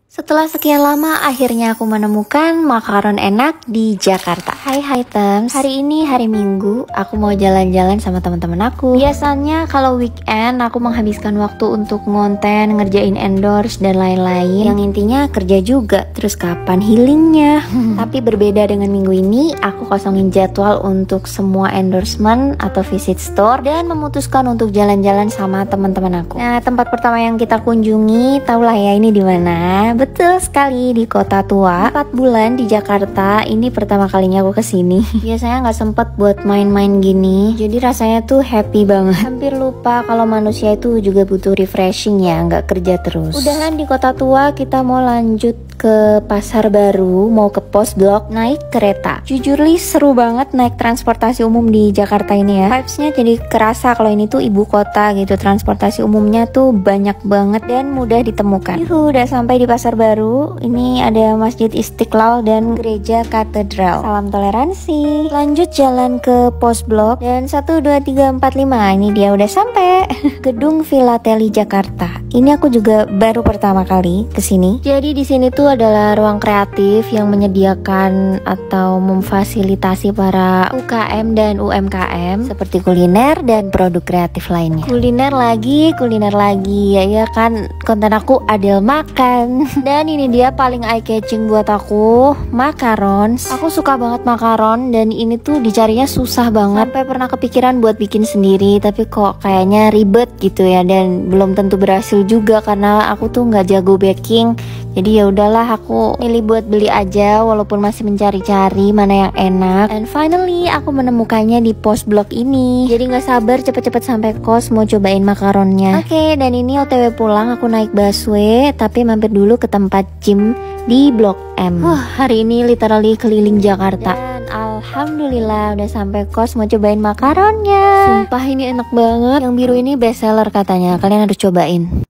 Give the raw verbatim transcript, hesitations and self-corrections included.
Setelah sekian lama, akhirnya aku menemukan makaron enak di Jakarta. Hai hai Tems, hari ini hari Minggu, aku mau jalan-jalan sama teman-teman aku. Biasanya kalau weekend aku menghabiskan waktu untuk ngonten, ngerjain endorse dan lain-lain. Yang intinya kerja juga, terus kapan healingnya? Tapi berbeda dengan minggu ini, aku kosongin jadwal untuk semua endorsement atau visit store dan memutuskan untuk jalan-jalan sama teman-teman aku. Nah, tempat pertama yang kita kunjungi, tahulah ya ini di mana? Betul sekali, di Kota Tua. Empat bulan di Jakarta, ini pertama kalinya aku kesini. Biasanya nggak sempet buat main-main gini, jadi rasanya tuh happy banget. Hampir lupa kalau manusia itu juga butuh refreshing ya, nggak kerja terus. Udahan di Kota Tua, kita mau lanjut ke Pasar Baru, mau ke Pos Blok, naik kereta. Jujur li seru banget naik transportasi umum di Jakarta ini ya. Vibesnya jadi kerasa kalau ini tuh ibu kota gitu. Transportasi umumnya tuh banyak banget dan mudah ditemukan. Yuhu, udah sampai di Pasar Baru. Ini ada Masjid Istiqlal dan Gereja Katedral. Salam toleransi. Lanjut jalan ke Pos Blok dan satu dua tiga empat lima. Ini dia udah sampai. Gedung Filateli Jakarta. Ini aku juga baru pertama kali kesini. Jadi di sini tuh adalah ruang kreatif yang menyediakan atau memfasilitasi para U K M dan U M K M seperti kuliner dan produk kreatif lainnya. Kuliner lagi, kuliner lagi ya, ya kan konten aku Adel makan. Dan ini dia paling eye catching buat aku, macarons. Aku suka banget makaron dan ini tuh dicarinya susah banget. Sampai pernah kepikiran buat bikin sendiri, tapi kok kayaknya ribet gitu ya, dan belum tentu berhasil juga karena aku tuh nggak jago baking. Jadi ya udahlah, aku milih buat beli aja walaupun masih mencari-cari mana yang enak. And finally aku menemukannya di Pos Blok ini. Jadi nggak sabar cepet-cepet sampai kos mau cobain makaronnya. Oke, okay, dan ini O T W pulang aku naik busway, tapi mampir dulu ke tempat gym di Blok M. Wah, hari ini literally keliling Jakarta. Dan alhamdulillah udah sampai kos mau cobain makaronnya. Sumpah ini enak banget. Yang biru ini best seller katanya, kalian harus cobain.